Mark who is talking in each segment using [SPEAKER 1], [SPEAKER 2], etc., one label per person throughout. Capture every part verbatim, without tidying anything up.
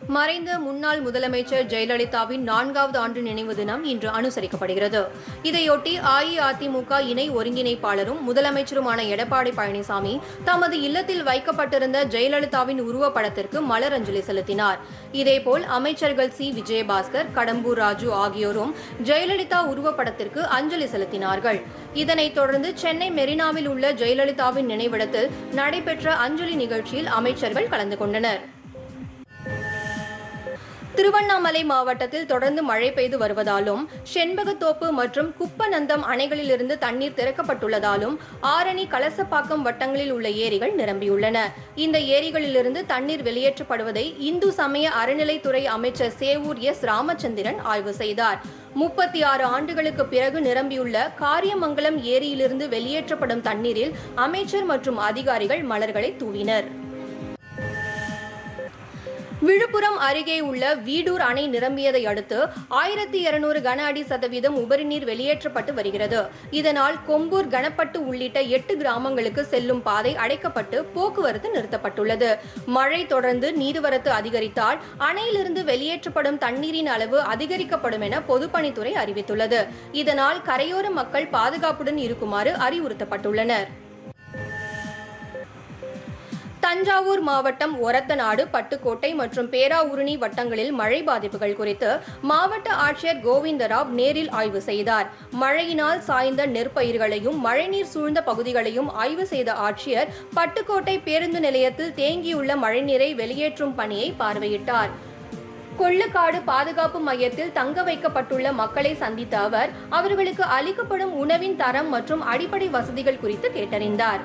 [SPEAKER 1] மறைந்த முன்னாள் முதலமைச்சர் ஜெயலலிதாவின் நான்காவது ஆண்டு நினைவு தினம் இன்று அனுசரிக்கப்படுகிறது. இதையொட்டி அஇஅதிமுக இணை ஒருங்கிணைப்பாளரும் முதலமைச்சருமான எடப்பாடி பழனிசாமி தமது இல்லத்தில் வைக்கப்பட்டிருந்த ஜெயலலிதாவின் உருவப்படத்திற்கு மலரஞ்சலி செலுத்தினார். இதேபோல் அமைச்சர்கள் சி விஜயபாஸ்கர், கடம்பூர் ராஜு ஆகியோரும் ஜெயலலிதா உருவப்படத்திற்கு அஞ்சலி செலுத்தினார்கள். இதனைத் தொடர்ந்து சென்னை மெரினாவில் உள்ள ஜெயலலிதாவின் நினைவிடத்தில் நடைபெற்ற அஞ்சலி நிகழ்ச்சியில் அமைச்சர்கள் கலந்து கொண்டனர். திருவண்ணாமலை மாவட்டத்தில் தொடர்ந்து மழை பெய்து வருவதாலும் செண்பகத்தோப்பு மற்றும் குப்பநந்தம் அணைகளிலிருந்து தண்ணீர் திறக்கப்பட்டுள்ளதாலும் ஆரணி, கலசப்பாக்கம் வட்டங்களில் உள்ள ஏரிகள் நிரம்பியுள்ளன. இந்த ஏரிகளிலிருந்து தண்ணீர் வெளியேற்றப்படுவதை இந்து சமய அறநிலைத்துறை அமைச்சர் சேவூர் எஸ் ராமச்சந்திரன் ஆய்வு செய்தார். முப்பத்தி ஆறு ஆண்டுகளுக்கு பிறகு நிரம்பியுள்ள காரியமங்கலம் ஏரியிலிருந்து வெளியேற்றப்படும் தண்ணீரில் அமைச்சர் மற்றும் அதிகாரிகள் மலர்களை தூவினர். விழுப்புரம் அருகே உள்ள வீடூர் அணை நிரம்பியதை அடுத்து ஆயிரத்தி இருநூறு கன அடி சதவீதம் உபரிநீர் வெளியேற்றப்பட்டு வருகிறது. இதனால் கொம்பூர், கணப்பட்டு உள்ளிட்ட எட்டு கிராமங்களுக்கு செல்லும் பாதை அடைக்கப்பட்டு போக்குவரத்து நிறுத்தப்பட்டுள்ளது. மழை தொடர்ந்து நீர்வரத்து அதிகரித்தால் அணையிலிருந்து வெளியேற்றப்படும் தண்ணீரின் அளவு அதிகரிக்கப்படும் என பொதுப்பணித்துறை அறிவித்துள்ளது. இதனால் கரையோர மக்கள் பாதுகாப்புடன் இருக்குமாறு அறிவுறுத்தப்பட்டுள்ளனர். தஞ்சாவூர் மாவட்டம் ஒரத்தநாடு, பட்டுக்கோட்டை மற்றும் பேராவூரணி வட்டங்களில் மழை பாதிப்புகள் குறித்து மாவட்ட ஆட்சியர் கோவிந்தராவ் நேரில் ஆய்வு செய்தார். மழையினால் சாய்ந்த நெற்பயிர்களையும் மழைநீர் சூழ்ந்த பகுதிகளையும் ஆய்வு செய்த ஆட்சியர் பட்டுக்கோட்டை பேருந்து நிலையத்தில் தேங்கியுள்ள மழைநீரை வெளியேற்றும் பணியை பார்வையிட்டார். கொள்ளுக்காடு பாதுகாப்பு மையத்தில் தங்க வைக்கப்பட்டுள்ள மக்களை சந்தித்த அவர் அவர்களுக்கு அளிக்கப்படும் உணவின் தரம் மற்றும் அடிப்படை வசதிகள் குறித்து கேட்டறிந்தார்.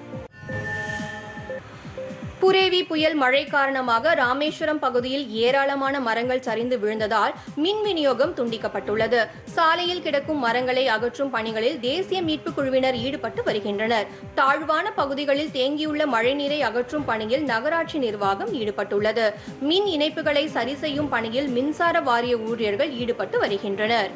[SPEAKER 1] புரேவி புயல் மழை காரணமாக ராமேஸ்வரம் பகுதியில் ஏராளமான மரங்கள் சரிந்து விழுந்ததால் மின் விநியோகம் துண்டிக்கப்பட்டுள்ளது. சாலையில் கிடக்கும் மரங்களை அகற்றும் பணிகளில் தேசிய மீட்புக் குழுவினர் ஈடுபட்டு வருகின்றனர். தாழ்வான பகுதிகளில் தேங்கியுள்ள மழைநீரை அகற்றும் பணியில் நகராட்சி நிர்வாகம் ஈடுபட்டுள்ளது. மின் இணைப்புகளை சரி செய்யும் பணியில் மின்சார வாரிய ஊழியர்கள் ஈடுபட்டு வருகின்றனர்.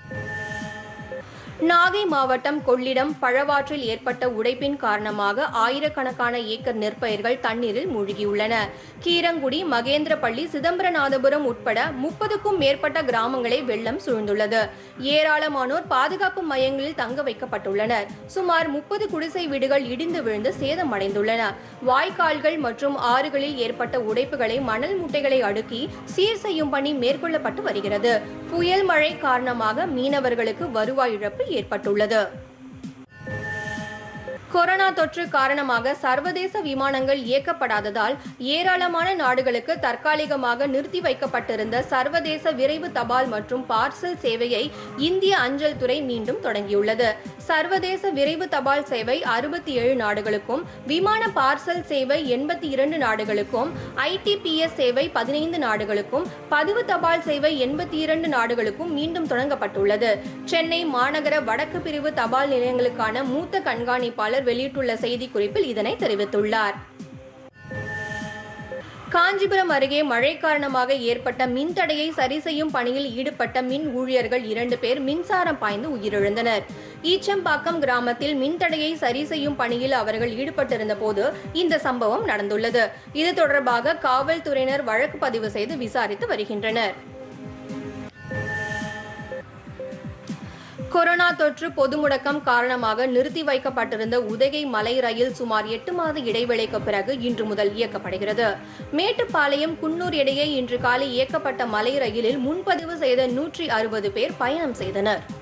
[SPEAKER 1] நாகை மாவட்டம் கொள்ளிடம் பழவாற்றில் ஏற்பட்ட உடைப்பின் காரணமாக ஆயிரக்கணக்கான ஏக்கர் நெற்பயிர்கள் தண்ணீரில் மூழ்கியுள்ளன. கீரங்குடி, மகேந்திரப்பள்ளி, சிதம்பரநாதபுரம் உட்பட முப்பதுக்கும் மேற்பட்ட கிராமங்களை வெள்ளம் சூழ்ந்துள்ளது. ஏராளமானோர் பாதுகாப்பு மையங்களில் தங்க வைக்கப்பட்டுள்ளனர். சுமார் முப்பது குடிசை வீடுகள் இடிந்து விழுந்து சேதமடைந்துள்ளன. வாய்க்கால்கள் மற்றும் ஆறுகளில் ஏற்பட்ட உடைப்புகளை மணல் மூட்டைகளை அடுக்கி சீர் செய்யும் பணி மேற்கொள்ளப்பட்டு வருகிறது. புயல் மழை காரணமாக மீனவர்களுக்கு வருவாய் இழப்பு ஏற்பட்டுள்ளது. கொரோனா தொற்று காரணமாக சர்வதேச விமானங்கள் இயக்கப்படாததால் ஏராளமான நாடுகளுக்கு தற்காலிகமாக நிறுத்தி வைக்கப்பட்டிருந்த சர்வதேச விரைவு தபால் மற்றும் பார்சல் சேவையை இந்திய அஞ்சல் துறை மீண்டும் தொடங்கியுள்ளது. சர்வதேச விரைவு தபால் சேவை அறுபத்தி ஏழு நாடுகளுக்கும், விமான பார்சல் சேவை எண்பத்தி இரண்டு நாடுகளுக்கும், ஐடிபிஎஸ் சேவை பதினைந்து நாடுகளுக்கும், பதிவு தபால் சேவை எண்பத்தி இரண்டு நாடுகளுக்கும் மீண்டும் தொடங்கப்பட்டுள்ளது. சென்னை மாநகர வடக்கு பிரிவு தபால் நிலையங்களுக்கான மூத்த கண்காணிப்பாளர் வெளியிட்டுள்ள செய்திக்குறிப்பில் இதனை தெரிவித்துள்ளார். காஞ்சிபுரம் அருகே மழை காரணமாக ஏற்பட்ட மின்தடையை சரி செய்யும் பணியில் ஈடுபட்ட மின் ஊழியர்கள் இரண்டு பேர் மின்சாரம் பாய்ந்து உயிரிழந்தனர். ஈச்சம்பாக்கம் கிராமத்தில் மின்தடையை சரி செய்யும் பணியில் அவர்கள் ஈடுபட்டிருந்த போது இந்த சம்பவம் நடந்துள்ளது. இது தொடர்பாக காவல்துறையினர் வழக்கு பதிவு செய்து விசாரித்து வருகின்றனர். கொரோனா தொற்று பொது முடக்கம் காரணமாக நிறுத்தி வைக்கப்பட்டிருந்த உதகை மலை ரயில் சுமார் எட்டு மாத இடைவேளைக்கு பிறகு இன்று முதல் இயக்கப்படுகிறது. மேட்டுப்பாளையம், குன்னூர் இடையே இன்று காலை இயக்கப்பட்ட மலை ரயிலில் முன்பதிவு செய்த நூற்றி அறுபது பேர் பயணம் செய்தனர்.